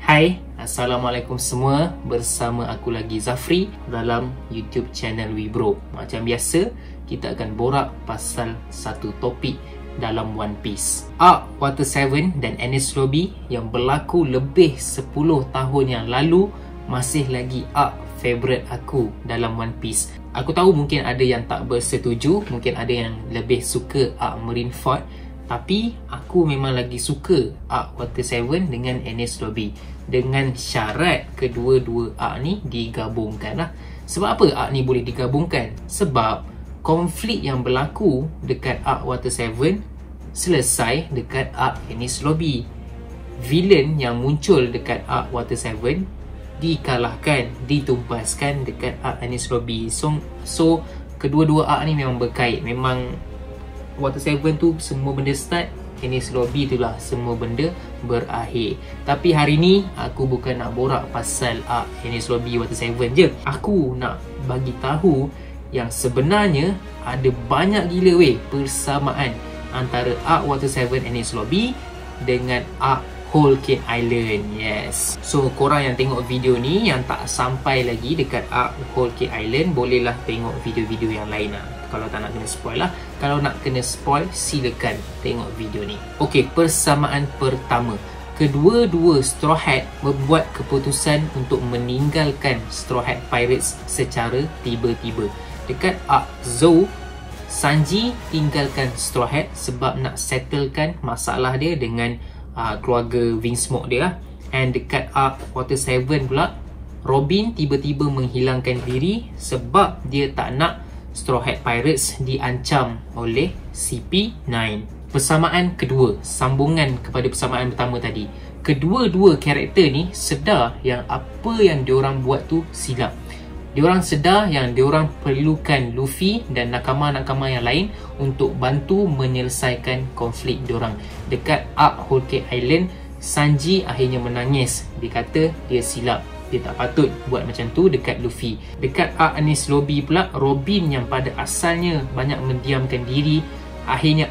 Hai, Assalamualaikum semua. Bersama aku lagi Zafri dalam YouTube channel Wibro. Macam biasa, kita akan borak pasal satu topik dalam One Piece. Arc Water 7 dan Enies Lobby yang berlaku lebih 10 tahun yang lalu masih lagi arc favourite aku dalam One Piece. Aku tahu mungkin ada yang tak bersetuju, mungkin ada yang lebih suka arc Marineford, tapi aku memang lagi suka arc Water 7 dengan Enies Lobby, dengan syarat kedua-dua arc ni digabungkan lah. Sebab apa arc ni boleh digabungkan? Sebab konflik yang berlaku dekat arc Water 7 selesai dekat arc Enies Lobby. Villain yang muncul dekat arc Water 7 dikalahkan, ditumpaskan dekat arc Enies Lobby. So kedua-dua arc ni memang berkait. Memang Water 7 tu semua benda start, Enies Lobby itulah semua benda berakhir. Tapi hari ni aku bukan nak borak pasal arc Enies Lobby Water 7 je. Aku nak bagi tahu yang sebenarnya ada banyak gila persamaan antara arc Water 7 Enies Lobby dengan arc Whole Cake Island. Yes. So korang yang tengok video ni yang tak sampai lagi dekat arc Whole Cake Island, bolehlah tengok video-video yang lain lah. Kalau tak nak kena spoil lah. Kalau nak kena spoil, silakan tengok video ni. Okey, persamaan pertama. Kedua-dua Straw Hat membuat keputusan untuk meninggalkan Straw Hat Pirates secara tiba-tiba. Dekat arc Zou, Sanji tinggalkan Straw Hat sebab nak settlekan masalah dia dengan keluarga Vinsmoke dia lah. And dekat arc Water 7 pula, Robin tiba-tiba menghilangkan diri sebab dia tak nak Straw Hat Pirates diancam oleh CP9. Persamaan kedua, sambungan kepada persamaan pertama tadi. Kedua-dua karakter ni sedar yang apa yang diorang buat tu silap. Diorang sedar yang diorang perlukan Luffy dan nakama-nakama yang lain untuk bantu menyelesaikan konflik diorang. Dekat arc Whole Cake Island, Sanji akhirnya menangis. Dia kata dia silap, dia tak patut buat macam tu dekat Luffy. Dekat arc Enies Lobby pula, Robin yang pada asalnya banyak mendiamkan diri, akhirnya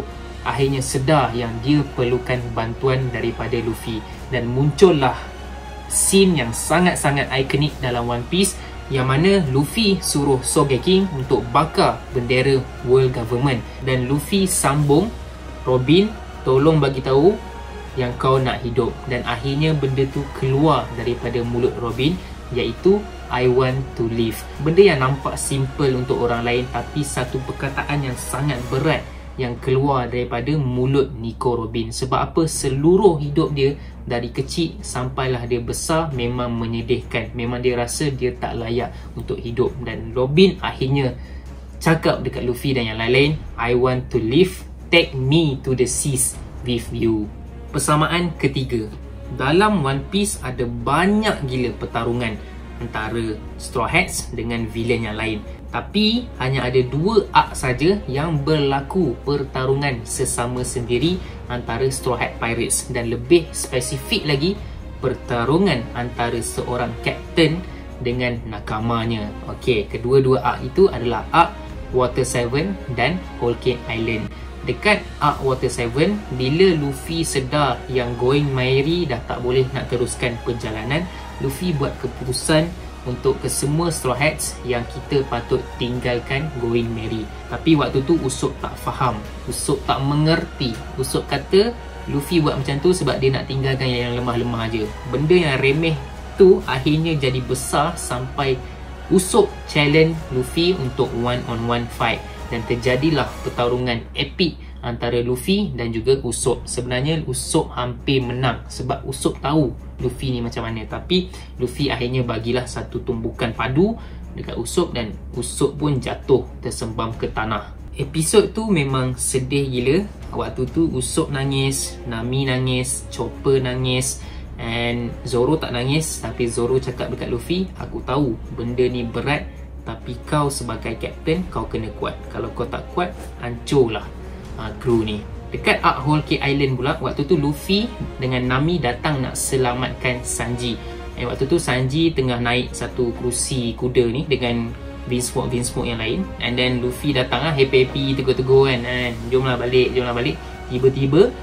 sedar yang dia perlukan bantuan daripada Luffy. Dan muncullah scene yang sangat-sangat ikonik dalam One Piece, yang mana Luffy suruh Sogeking untuk bakar bendera World Government. Dan Luffy sambung, Robin, tolong bagi tahu yang kau nak hidup. Dan akhirnya benda tu keluar daripada mulut Robin, iaitu I want to live. Benda yang nampak simple untuk orang lain, tapi satu perkataan yang sangat berat yang keluar daripada mulut Nico Robin. Sebab apa? Seluruh hidup dia dari kecil sampailah dia besar memang menyedihkan. Memang dia rasa dia tak layak untuk hidup. Dan Robin akhirnya cakap dekat Luffy dan yang lain-lain, I want to live, take me to the seas with you. Persamaan ketiga, dalam One Piece ada banyak gila pertarungan antara Straw Hats dengan villain yang lain. Tapi hanya ada dua arc saja yang berlaku pertarungan sesama sendiri antara Straw Hat Pirates. Dan lebih spesifik lagi, pertarungan antara seorang kapten dengan nakamanya. Okey, kedua-dua arc itu adalah arc Water 7 dan Whole Cake Island. Dekat arc Water 7, bila Luffy sedar yang Going Merry dah tak boleh nak teruskan perjalanan, Luffy buat keputusan untuk ke semua Straw Hats yang kita patut tinggalkan Going Merry. Tapi waktu tu Usopp tak faham, Usopp tak mengerti. Usopp kata Luffy buat macam tu sebab dia nak tinggalkan yang lemah-lemah je. Benda yang remeh tu akhirnya jadi besar sampai Usopp challenge Luffy untuk one-on-one fight. Dan terjadilah pertarungan epik antara Luffy dan juga Usopp. Sebenarnya Usopp hampir menang sebab Usopp tahu Luffy ni macam mana. Tapi Luffy akhirnya bagilah satu tumbukan padu dekat Usopp dan Usopp pun jatuh tersembam ke tanah. Episod tu memang sedih gila. Waktu tu Usopp nangis, Nami nangis, Chopper nangis, and Zoro tak nangis. Tapi Zoro cakap dekat Luffy, aku tahu benda ni berat, tapi kau sebagai kapten kau kena kuat. Kalau kau tak kuat, hancurlah kru ni. Dekat arc Whole Cake Island pula, waktu tu Luffy dengan Nami datang nak selamatkan Sanji. Waktu tu Sanji tengah naik satu kerusi kuda ni dengan Vinsmoke yang lain. And then Luffy datang lah, happy-happy, tegur-tegur kan, jomlah balik. Tiba-tiba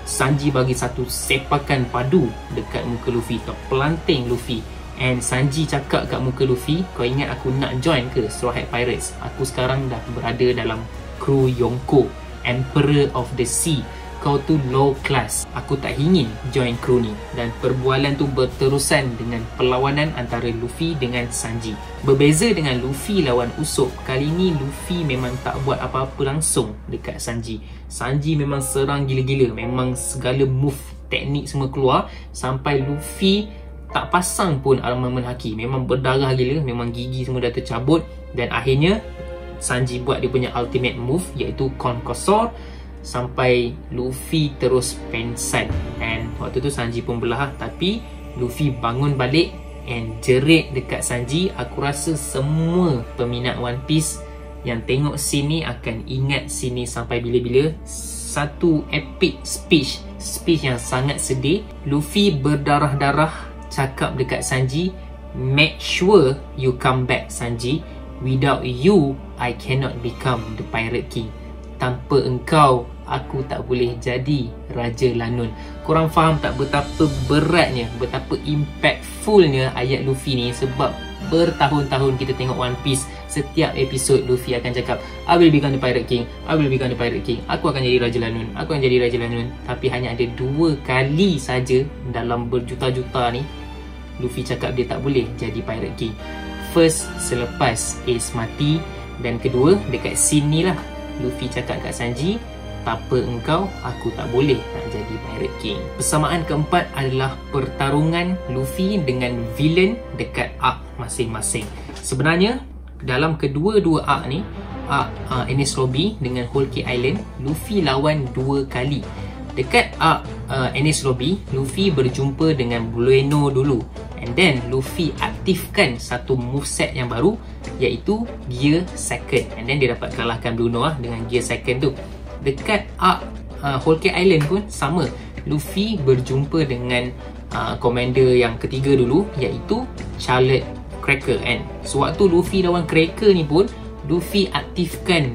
Sanji bagi satu sepakan padu dekat muka Luffy, terpelanting Luffy. And Sanji cakap kat muka Luffy, kau ingat aku nak join ke Straw Hat Pirates? Aku sekarang dah berada dalam kru Yonko, Emperor of the Sea. Kau tu low class, aku tak ingin join kru ni. Dan perbualan tu berterusan dengan perlawanan antara Luffy dengan Sanji. Berbeza dengan Luffy lawan Usopp, kali ni Luffy memang tak buat apa-apa langsung dekat Sanji. Sanji memang serang gila-gila, memang segala move, teknik semua keluar, sampai Luffy tak pasang pun armament haki. Memang berdarah gila, memang gigi semua dah tercabut. Dan akhirnya Sanji buat dia punya ultimate move, iaitu Conqueror, sampai Luffy terus pensan. And waktu tu Sanji pun belah, tapi Luffy bangun balik and jerit dekat Sanji. Aku rasa semua peminat One Piece yang tengok scene ni akan ingat scene ni sampai bila-bila. Satu epic speech yang sangat sedih. Luffy berdarah-darah cakap dekat Sanji, make sure you come back Sanji, without you I cannot become the Pirate King. Tanpa engkau aku tak boleh jadi Raja Lanun. Korang faham tak betapa beratnya, betapa impactfulnya ayat Luffy ni? Sebab bertahun-tahun kita tengok One Piece, setiap episod Luffy akan cakap, I will become the Pirate King, I will become the Pirate King, aku akan jadi Raja Lanun, aku akan jadi Raja Lanun. Tapi hanya ada 2 kali saja dalam berjuta-juta ni Luffy cakap dia tak boleh jadi Pirate King. First, selepas Ace mati, dan kedua dekat scene ni lah Luffy cakap kat Sanji, tanpa engkau aku tak boleh nak jadi Pirate King. Persamaan keempat adalah pertarungan Luffy dengan villain dekat arc masing-masing. Sebenarnya dalam kedua-dua arc ni, arc Enies Lobby dengan Whole Cake Island, Luffy lawan 2 kali. Dekat arc Enies Lobby, Luffy berjumpa dengan Blueno dulu, and then Luffy aktifkan satu moveset yang baru, iaitu Gear Second, and then dia dapat kalahkan Blueno dengan Gear Second tu. Dekat arc Whole Cake Island pun sama. Luffy berjumpa dengan commander yang ketiga dulu, iaitu Charlotte Cracker. And sewaktu Luffy lawan Cracker ni pun, Luffy aktifkan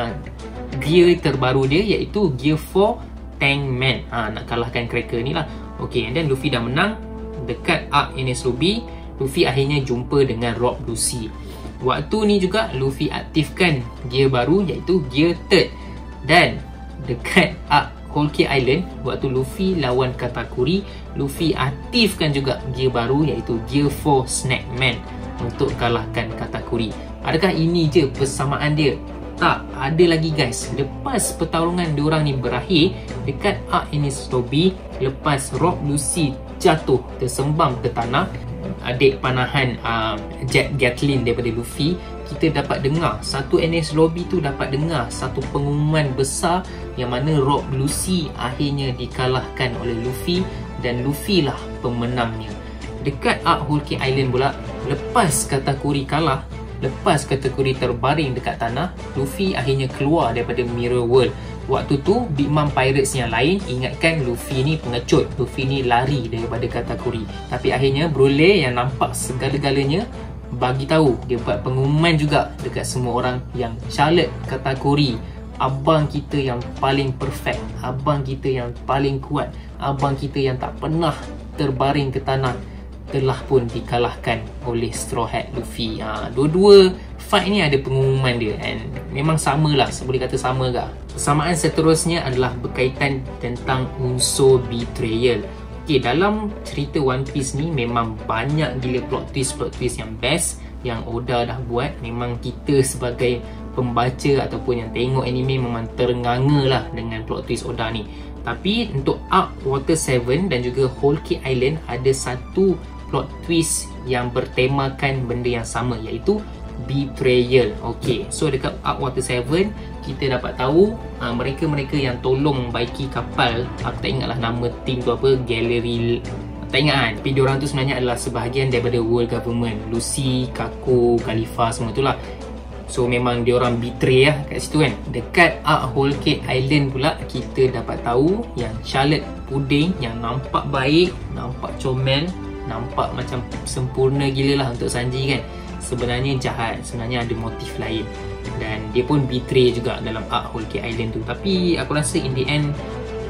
gear terbaru dia, iaitu Gear 4 Tankman, nak kalahkan Cracker ni lah. Okay, and then Luffy dah menang. Dekat arc Enies Lobby, Luffy akhirnya jumpa dengan Rob Lucy. Waktu ni juga Luffy aktifkan gear baru, iaitu Gear Third. Dan dekat arc Whole Cake Island, waktu Luffy lawan Katakuri, Luffy aktifkan juga gear baru, iaitu Gear 4 Snackman, untuk kalahkan Katakuri. Adakah ini je persamaan dia? Tak, ada lagi guys. Lepas pertarungan diorang ni berakhir, dekat arc Enies Lobby, lepas Rob Lucy jatuh tersembam ke tanah, adik panahan Jet Gatlin daripada Luffy, kita dapat dengar, satu Enies Lobby tu dapat dengar satu pengumuman besar yang mana Rob Lucy akhirnya dikalahkan oleh Luffy, dan Luffy lah pemenangnya. Dekat arc Whole Cake Island pula, lepas Katakuri kalah, lepas Katakuri terbaring dekat tanah, Luffy akhirnya keluar daripada Mirror World. Waktu tu Big Mom Pirates yang lain ingatkan Luffy ni pengecut, Luffy ni lari daripada Katakuri. Tapi akhirnya Broly yang nampak segala-galanya bagi tahu, dia buat pengumuman juga dekat semua orang yang Charlotte Katakuri, abang kita yang paling perfect, abang kita yang paling kuat, abang kita yang tak pernah terbaring ke tanah, telah pun dikalahkan oleh Straw Hat Luffy. Dua-dua fight ni ada pengumuman dia, and memang samalah, boleh kata sama ke. Persamaan seterusnya adalah berkaitan tentang unsur betrayal. Okay, dalam cerita One Piece ni memang banyak gila plot twist yang best yang Oda dah buat. Memang kita sebagai pembaca ataupun yang tengok anime memang terenganga lah dengan plot twist Oda ni. Tapi untuk arc Water 7 dan juga Whole Cake Island, ada satu plot twist yang bertemakan benda yang sama, iaitu betrayal. Okay, so dekat arc Water 7 kita dapat tahu mereka-mereka yang tolong membaiki kapal, aku tak ingatlah nama team tu apa, Gallery, tak ingat kan, tapi diorang tu sebenarnya adalah sebahagian daripada World Government, Lucy, Kako, Khalifa, semua tu lah. So memang diorang betray lah kat situ kan. Dekat arc Whole Cake Island pula, kita dapat tahu yang Charlotte Pudding yang nampak baik, nampak comel, nampak macam sempurna gila lah untuk Sanji kan, sebenarnya jahat, sebenarnya ada motif lain. Dan dia pun betray juga dalam arc Whole Cake Island tu. Tapi aku rasa in the end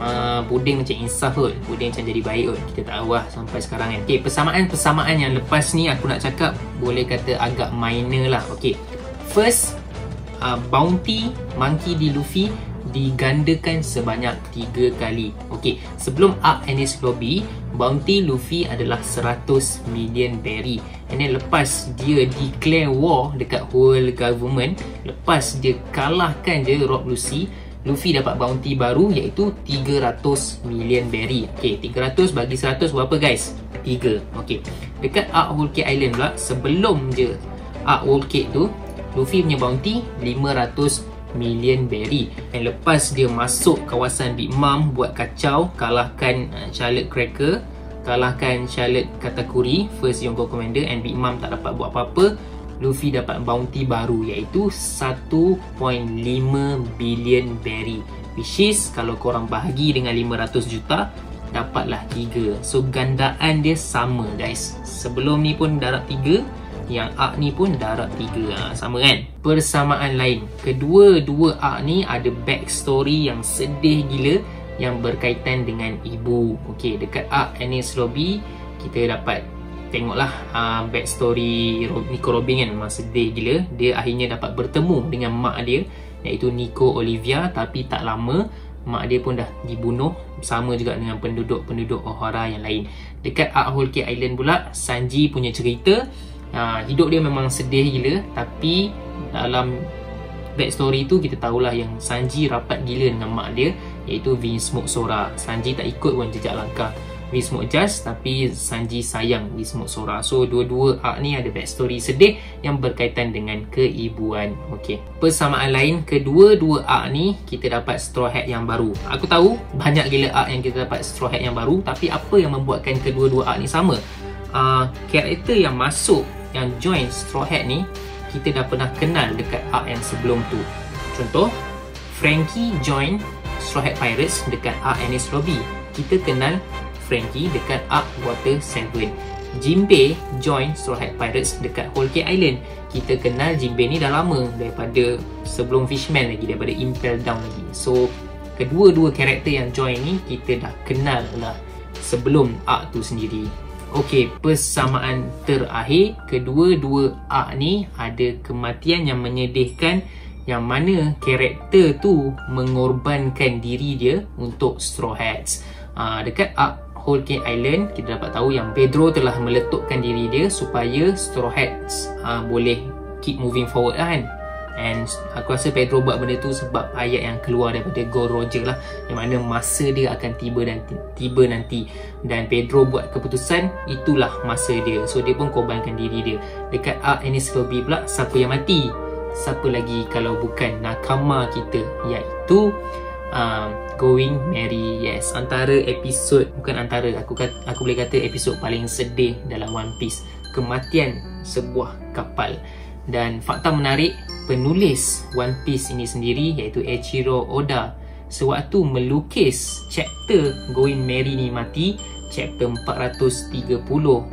Puding macam insaf kot, puding macam jadi baik kot. Kita tak tahu lah sampai sekarang kan. Okay, persamaan yang lepas ni aku nak cakap boleh kata agak minor lah. Okay, first, bounty Monkey D. Luffy digandakan sebanyak 3 kali. Okay, sebelum arc Enies Lobby, bounty Luffy adalah 100 million berry. And then lepas dia declare war dekat whole government, lepas dia kalahkan je Rob Lucy, Luffy dapat bounty baru iaitu 300 million berry. Okay, 300 bagi 100 berapa guys? 3. Okay, dekat arc Whole Cake Island pula, sebelum je arc Whole Cake tu, Luffy punya bounty 500 million berry. Dan lepas dia masuk kawasan Big Mom buat kacau, kalahkan Charlotte Cracker, kalahkan Charlotte Katakuri, First Yonko Commander, and Big Mom tak dapat buat apa-apa, Luffy dapat bounty baru iaitu 1.5 billion berry, which is kalau korang bahagi dengan 500 juta dapatlah 3. So gandaan dia sama guys. Sebelum ni pun darab 3, yang arc ni pun darab 3. Sama kan? Persamaan lain, kedua-dua arc ni ada backstory yang sedih gila yang berkaitan dengan ibu. Okay, dekat arc Enies Lobby kita dapat tengoklah backstory Nico Robin kan, memang sedih gila. Dia akhirnya dapat bertemu dengan mak dia iaitu Nico Olivia, tapi tak lama mak dia pun dah dibunuh, sama juga dengan penduduk-penduduk Ohara yang lain. Dekat arc Whole Cake Island pula, Sanji punya cerita, hidup dia memang sedih gila, tapi dalam backstory tu kita tahulah yang Sanji rapat gila dengan mak dia iaitu Vinsmoke Sora. Sanji tak ikut pun jejak langkah Vinsmoke Just, tapi Sanji sayang Vinsmoke Sora. So dua-dua arc ni ada backstory sedih yang berkaitan dengan keibuan. Okey, persamaan lain, kedua-dua arc ni kita dapat Straw Hat yang baru. Aku tahu banyak gila arc yang kita dapat Straw Hat yang baru, tapi apa yang membuatkan kedua-dua arc ni sama? Karakter yang masuk, yang join Straw Hat ni kita dah pernah kenal dekat arc yang sebelum tu. Contoh, Frankie join Straw Hat Pirates dekat arc Enies Lobby. Kita kenal Frankie dekat arc Water 7. Jinbei join Straw Hat Pirates dekat Whole Cake Island. Kita kenal Jinbei ni dah lama, daripada sebelum Fishman lagi, daripada Impel Down lagi. So kedua-dua karakter yang join ni kita dah kenal lah sebelum arc tu sendiri. Okey, persamaan terakhir, kedua-dua arc ni ada kematian yang menyedihkan, yang mana karakter tu mengorbankan diri dia untuk Straw Hats. Dekat arc Whole Cake Island kita dapat tahu yang Pedro telah meletupkan diri dia supaya Straw Hats boleh keep moving forward lah kan. And aku rasa Pedro buat benda tu sebab ayat yang keluar daripada Gold Roger lah, yang mana masa dia akan tiba nanti, dan Pedro buat keputusan itulah masa dia. So dia pun korbankan diri dia. Dekat arc Enies Lobby pula, siapa yang mati? Siapa lagi kalau bukan nakama kita, iaitu Going Merry. Yes, antara episod, bukan antara, aku boleh kata episod paling sedih dalam One Piece, kematian sebuah kapal. Dan fakta menarik, penulis One Piece ini sendiri iaitu Eiichiro Oda, sewaktu melukis chapter Going Merry ni mati, chapter 430,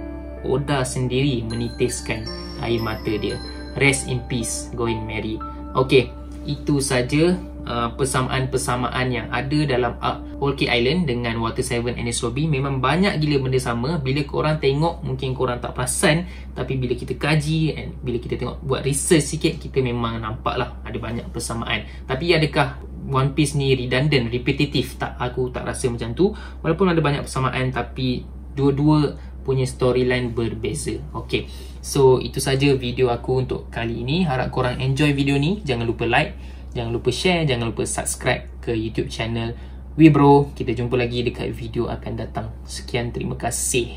Oda sendiri menitiskan air mata dia. Rest in peace Going Merry. Okey, itu saja persamaan-persamaan yang ada dalam arc Whole Cake Island dengan Water 7 Enies Lobby. Memang banyak gila benda sama. Bila korang tengok mungkin korang tak perasan, tapi bila kita kaji and bila kita tengok buat research sikit, kita memang nampak lah ada banyak persamaan. Tapi adakah One Piece ni redundant, repetitif? Tak, aku tak rasa macam tu. Walaupun ada banyak persamaan, tapi dua-dua punya storyline berbeza. Okay, so itu saja video aku untuk kali ini. Harap korang enjoy video ni. Jangan lupa like, jangan lupa share, jangan lupa subscribe ke YouTube channel WeBro. Kita jumpa lagi dekat video akan datang. Sekian, terima kasih.